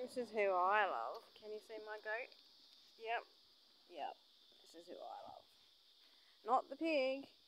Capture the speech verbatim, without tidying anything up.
This is who I love. Can you see my goat? Yep. Yep. This is who I love. Not the pig.